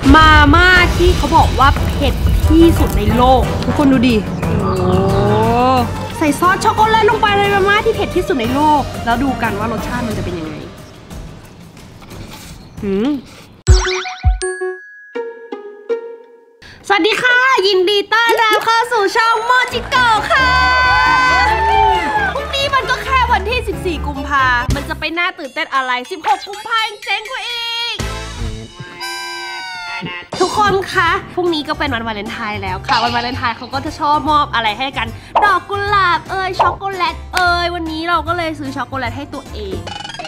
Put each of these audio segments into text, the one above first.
มาม่าที่เขาบอกว่าเผ็ดที่สุดในโลกทุกคนดูดิโอ้ใส่ซอสช็อกโกแลตลงไปเลยมาม่าที่เผ็ดที่สุดในโลกแล้วดูกันว่ารสชาติมันจะเป็นยังไงสวัสดีค่ะยินดีต้อนรับเข้าสู่ช่องโมจิโกะค่ะพรุ่งนี้มันก็แค่วันที่14กุมภามันจะไปน่าตื่นเต้นอะไร16กุมภายังเจ๋งกว่าอีกทุกคนคะพรุ่งนี้ก็เป็นวันวาเลนไทน์แล้วค่ะวันวาเลนไทน์เขาก็จะชอบมอบอะไรให้กันดอกกุหลาบช็อกโกแลตวันนี้เราก็เลยซื้อช็อกโกแลตให้ตัวเอง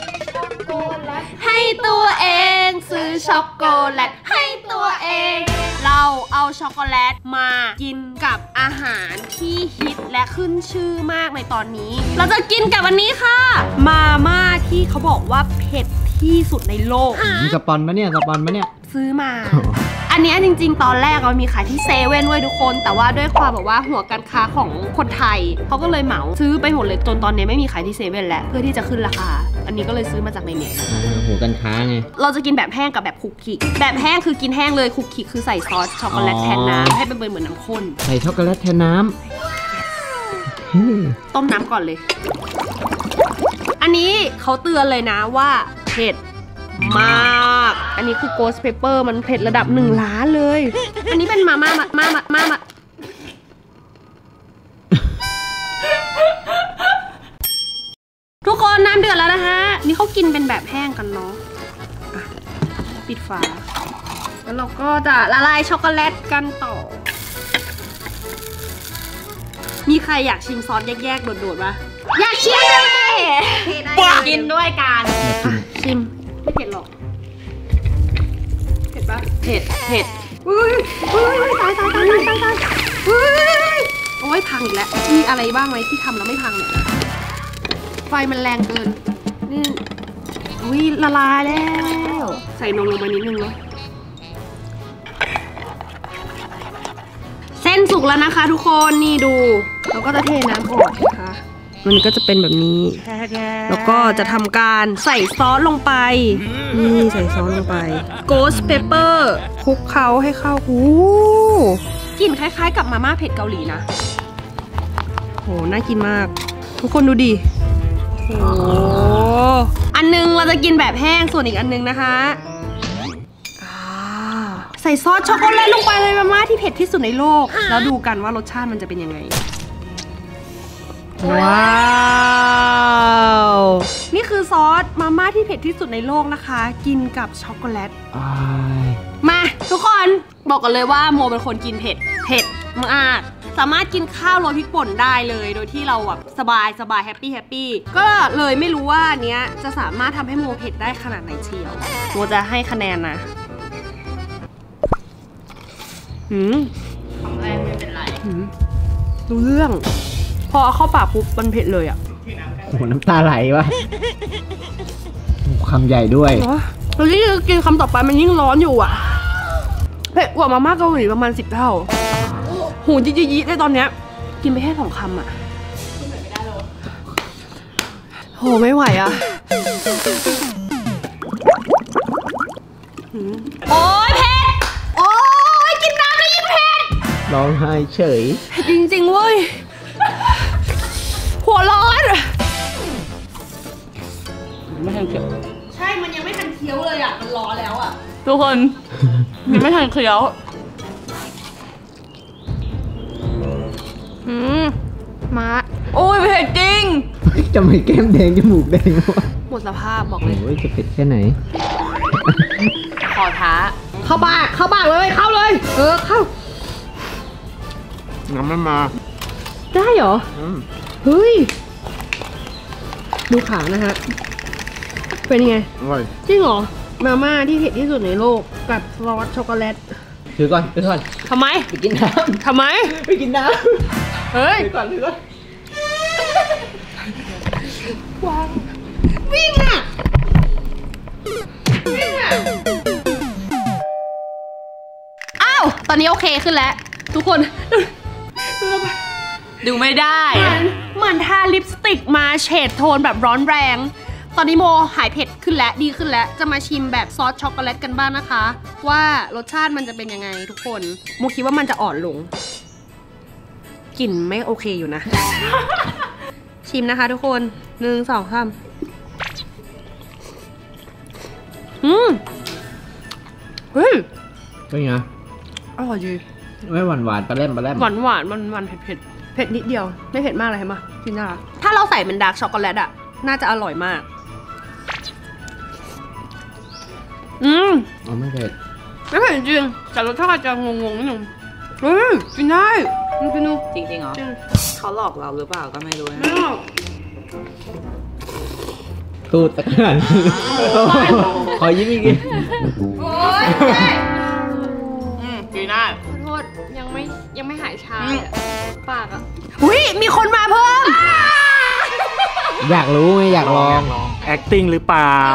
ซื้อช็อกโกแลตให้ตัวเองเราเอาช็อกโกแลตมากินกับอาหารที่ฮิตและขึ้นชื่อมากในตอนนี้เราจะกินกับวันนี้ค่ะมาม่าที่เขาบอกว่าเผ็ดที่สุดในโลกมีสปอนมาเนี่ยซื้อมา อันนี้จริงๆตอนแรกมันมีขายที่เซเว่นด้วยทุกคนแต่ว่าด้วยความแบบว่าหัวการค้าของคนไทยเขาก็เลยเหมาซื้อไปหมดเลยจนตอนนี้ไม่มีขายที่เซเว่นแล้วเพื่อที่จะขึ้นราคาอันนี้ก็เลยซื้อมาจากในเน็ตหัวการค้าไงเราจะกินแบบแห้งกับแบบคุกกี้แบบแห้งคือกินแห้งเลยคุกกี้คือใส่ซอสช็อกโกแลตแทนน้ำให้เป็นเหมือนน้ำข้นใส่ช็อกโกแลตแทนน้ำต้มน้ำก่อนเลยอันนี้เขาเตือนเลยนะว่าเผ็ดมากอันนี้คือ Ghost Pepper มันเผ็ดระดับ1 ล้านเลยอันนี้เป็นมาทุกคนน้ำเดือดแล้วนะฮะนี่เขากินเป็นแบบแห้งกันเนาะปิดฝาแล้วเราก็จะละลายช็อกโกแลตกันต่อมีใครอยากชิมซอสแยกๆโดดๆปะอยากชิมเลยกินด้วยกันชิมไม่เผ็ดหรอกเผ็ดปะเผ็ดอุ้ยตายโอ้ยพังอีกแล้วมีอะไรบ้างไหมที่ทำแล้วไม่พังเนี่ยไฟมันแรงเกินนี่อุ้ยละลายแล้วใส่นมลงไปนิดนึงเนาะเส้นสุกแล้วนะคะทุกคนนี่ดูเราก็จะเทน้ำออกนะคะมันก็จะเป็นแบบนี้แล้วก็จะทำการใส่ซอสลงไปนี่ใส่ซอสลงไป Ghost Pepper คลุกเคล้าให้เข้ากลิ่นคล้ายๆกับมาม่าเผ็ดเกาหลีนะโหน่ากินมากทุกคนดูดิโหอันนึงเราจะกินแบบแห้งส่วนอีกอันนึงนะคะใส่ซอสช็อกโกแลตลงไปเลยมาม่าที่เผ็ดที่สุดในโลกแล้วดูกันว่ารสชาติมันจะเป็นยังไงว้าวนี่คือซอสมาม่าที่เผ็ดที่สุดในโลกนะคะกินกับช็อกโกแลตมาทุกคนบอกกันเลยว่าโมเป็นคนกินเผ็ดมากสามารถกินข้าวโรยพริกป่นได้เลยโดยที่เราแบบสบายแฮปปี้ก็เลยไม่รู้ว่าอันเนี้ยจะสามารถทำให้โมเผ็ดได้ขนาดไหนเชียวโมจะให้คะแนนนะของแรกไม่เป็นไรรู้เรื่องพอเอาเข้าปากปุ๊บมันเผ็ดเลยอ่ะโอ้โหน้ำตาไหลวะคำใหญ่ด้วยแล้วยิ่งกินคำต่อไปมันยิ่งร้อนอยู่อ่ะเผ็ดกว่ามาม่าเกาหลีประมาณ10 เท่าหูยี่ได้ตอนเนี้ยกินไปแค่2 คำอ่ะโหไม่ไหวอ่ะโอ๊ยเผ็ดโอ๊ยกินน้ำแล้วยิ่งเผ็ดร้องไห้เฉยจริงๆเว้ยหัวร้อนไม่ทันเคี้ยวใช่มันยังไม่ทันเคี้ยวเลยอ่ะมันร้อนแล้วอ่ะทุกคนยังไม่ทันเคี้ยวมาโอ้ยเผ็ดจริงจะไม่แก้มแดงจมูกแดงวะหมดสภาพบอกเลยโอ้ยจะเผ็ดแค่ไหนขอท้าเข้าปากเลยเข้าเลยเข้าน้ำมันมาได้เหรอเฮ้ยดูขานะฮะเป็นยังไงอร่อยจริงเหรอมาม่าที่เผ็ดที่สุดในโลกกับซอสช็อกโกแลตถือก่อนทำไมไปกินน้ำทำไมไปกินน้ำเฮ้ยถือก่อนวางวิ่งอ่ะอ้าวตอนนี้โอเคขึ้นแล้วทุกคนดูไม่ได้เหมือนทาลิปสติกมาเฉดโทนแบบร้อนแรงตอนนี้โมหายเผ็ดขึ้นแล้วดีขึ้นแล้วจะมาชิมแบบซอสช็อกโกแลตกันบ้างนะคะ ว่ารสชาติมันจะเป็นยังไงทุกคนโมคิดว่ามันจะอ่อนลงกลิ่นไม่โอเคอยู่นะ ชิมนะคะทุกคน1 2 3เฮ้ยเป็นไงอร่อยดีไม่หวานปลาแรมหวานมันเผ็ดนิดเดียวไม่เผ็ดมากเลยเห็นปะกินได้ถ้าเราใส่เป็นดาร์กช็อกโกแลตอะน่าจะอร่อยมากอ๋อไม่เผ็ดไม่เผ็ดจริงแต่รสชาติจะงงๆนิดนึงกินได้กินดูจริงๆเหรอเขาหลอกเราหรือเปล่าก็ไม่รู้นะตูดตะกัน ขอยิ้มอีกทีโอ๊ยกินได้ขอโทษยังไม่หายชาปากอ่ะอุ้ยมีคนมาเพิ่มอยากรู้ไหมอยากลอง acting หรือเปล่า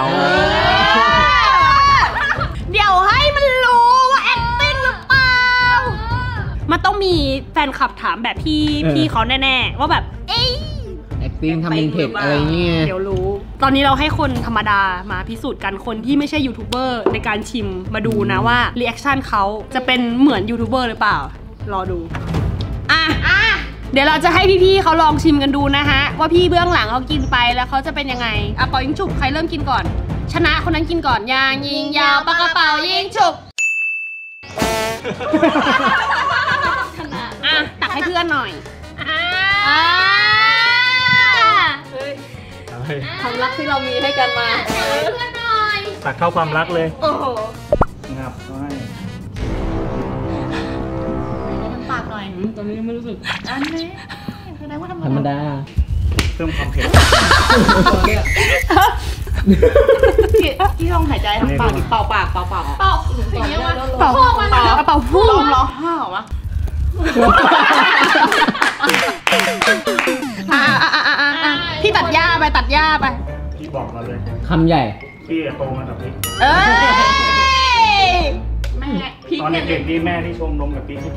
เดี๋ยวให้มันรู้ว่า acting หรือเปล่ามันต้องมีแฟนคลับถามแบบพี่เขาแน่ๆว่าแบบเอ้ย acting ทำเป็นเผ็ดอะไรเงี้ยเดี๋ยวรู้ตอนนี้เราให้คนธรรมดามาพิสูจน์กันคนที่ไม่ใช่ยูทูบเบอร์ในการชิมมาดูนะว่ารีแอคชั่นเขาจะเป็นเหมือนยูทูบเบอร์หรือเปล่ารอดูเดี๋ยวเราจะให้พี่ๆเขาลองชิมกันดูนะฮะว่าพี่เบื้องหลังเขากินไปแล้วเขาจะเป็นยังไงเป่ายิงฉุบใครเริ่มกินก่อนชนะคนนั้นกินก่อนยางยิงยาวปากกระเป๋ายิงฉุบตักให้เพื่อนหน่อยความรักที่เรามีให้กันมาเพื่อนหน่อยตักเข้าความรักเลยโอ้โหงับให้ปากหน่อยตอนนี้ยังไม่รู้สึกอันนี้แสดงว่าธรรธรรมมดาดาเพิ่มความเผ็ดที่ลองหายใจทางปากเป่าปากเป่าอย่างเงี้ยว่าเป่าพุ่งลองห้าวะพี่ตัดหญ้าไปพี่บอกมาเลยคำใหญ่พี่โตมากับพี่แม่พริกตอนเนี่ยเด็กๆนี่แม่ที่ชมนมกับพี่ที่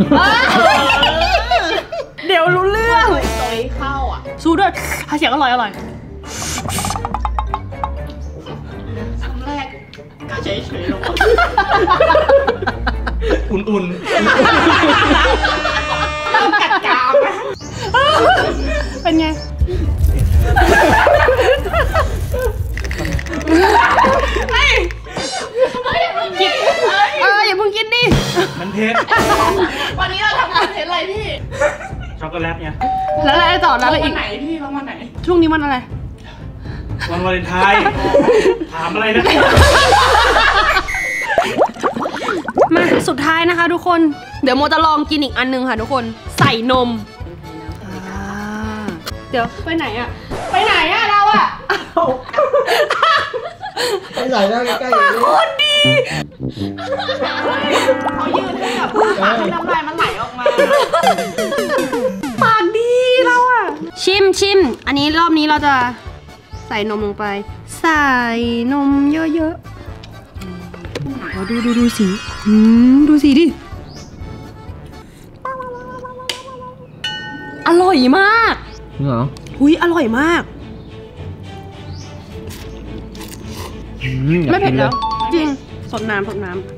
เดี๋ยวรู้เรื่องตัวเข้าอ่ะสู้ด้วยเสียงอร่อยคำแรกก็เฉยๆลงอุ่นต้องกัดกรามนะเป็นไงอย่าเพิ่งกินดิๆมันเผ็ดวันนี้เราทำคอนเทนต์อะไรพี่ช็อกโกแลตไงแล้วอะไรต่อแล้วอะไรอีวักนไหนพี่เราวันไหนช่วงนี้มันอะไรวันวาเลนไทน์ถามอะไรนะมาสุดท้ายนะคะทุกคนเดี๋ยวโมจะลองกินอีกอันนึงค่ะทุกคนใส่นมเดี๋ยวไปไหนอะเราอะไม่ใส่ได้ใกล้ๆปากโคตรดีเขายืนให้แบบปากให้น้ำลายมันไหลออกมาปากดีเราอะชิมอันนี้รอบนี้เราจะใส่นมลงไปใส่นมเยอะๆดูสีดูสีดิอร่อยมากเหรอหุยอร่อยมากไม่เผ็ดแล้วจริงสดน้ำอร่อย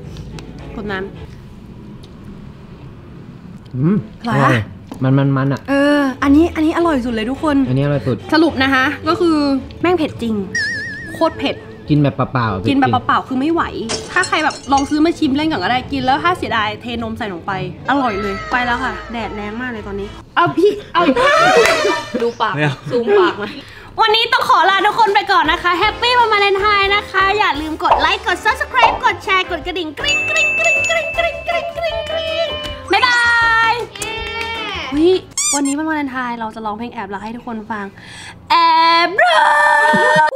มันอ่ะอันนี้อร่อยสุดเลยทุกคนอันนี้อร่อยสุดสรุปนะคะ ก็คือแม่งเผ็ดจริงโคตรเผ็ดกินแบบเปล่าๆกินแบบเปล่าๆคือไม่ไหว ถ้าใครแบบลองซื้อมาชิมเล่นก่อนก็ได้กินแล้วถ้าเสียดายเทนมใส่ลงไปอร่อยเลยไปแล้วค่ะแดดแรงมากเลยตอนนี้เอาพี่เอาดูปากซูมปากมาวันนี้ต้องขอลาทุกคนไปก่อนนะคะแฮปปี้วันวาเลนไทน์นะคะอย่าลืมกดไลค์กด subscribe กดแชร์กดกระดิ่งกริ๊งกริ๊งกริ๊งกริ๊งกริ๊งกริ๊งกริ๊งกริ๊งบ๊ายบายวันนี้วันวาเลนไทน์เราจะร้องเพลงแอบรักให้ทุกคนฟังแอบรัก